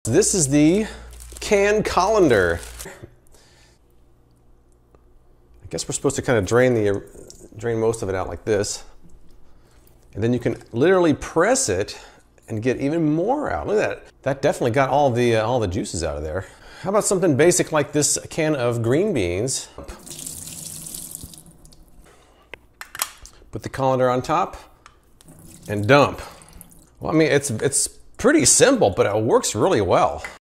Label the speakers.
Speaker 1: This is the Can Colander. I guess we're supposed to kind of drain most of it out like this. And then you can literally press it and get even more out. Look at that. That definitely got all the juices out of there. How about something basic like this can of green beans? Put the colander on top and dump. Well, I mean, it's pretty simple, but it works really well.